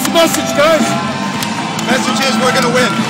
What's the message, guys? Message is we're going to win.